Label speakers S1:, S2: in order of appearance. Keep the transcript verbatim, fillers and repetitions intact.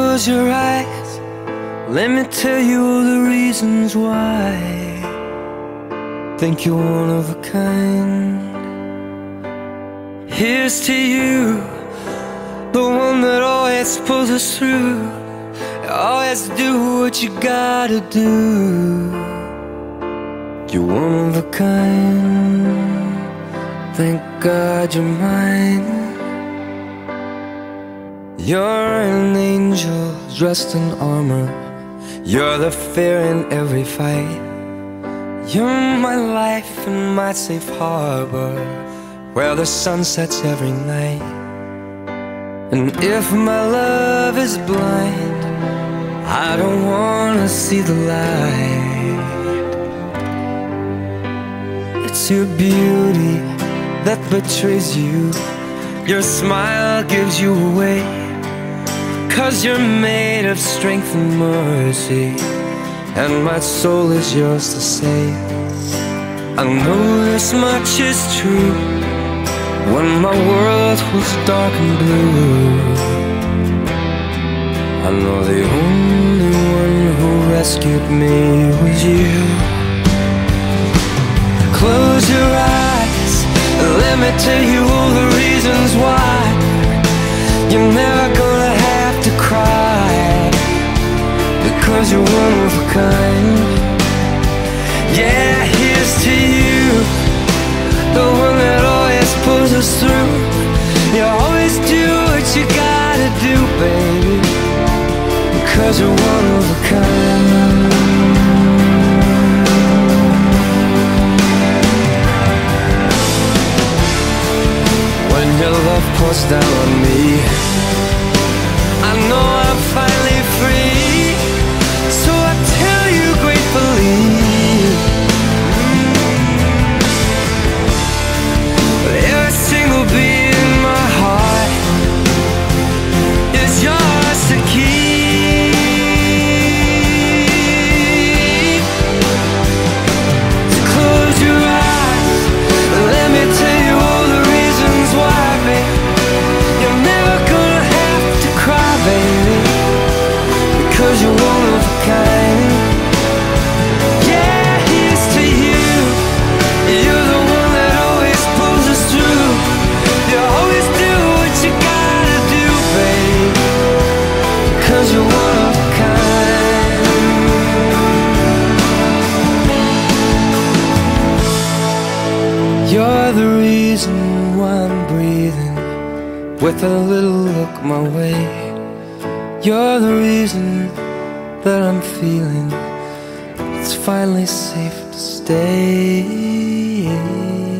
S1: Close your eyes, let me tell you all the reasons why. Think you're one of a kind. Here's to you, the one that always pulls us through. Always do what you gotta do. You're one of a kind. Thank God you're mine. You're an angel dressed in armor. You're the fear in every fight. You're my life and my safe harbor, where the sun sets every night. And if my love is blind, I don't wanna see the light. It's your beauty that betrays you. Your smile gives you away, 'cause you're made of strength and mercy, and my soul is yours to save. I know this much is true. When my world was dark and blue, I know the only one who rescued me was you. Close your eyes, let me tell you all the reasons why. You're never gonna have to cry, because you're one of a kind. Yeah, here's to you, the one that always pulls us through. You always do what you gotta do, baby, because you're one of a kind. When your love pours down on me, I know I'm finally free. So I tell you gratefully, every single beat in my heart is yours to keep. So close your eyes, let me tell you all the reasons why, babe. You're never gonna have to cry, baby, because you're one of a kind. Yeah, here's to you, you're the one that always pulls us through. You always do what you gotta do, babe, because you're one of a kind. You're the reason why I'm breathing with a little look my way. You're the reason that I'm feeling it's finally safe to stay.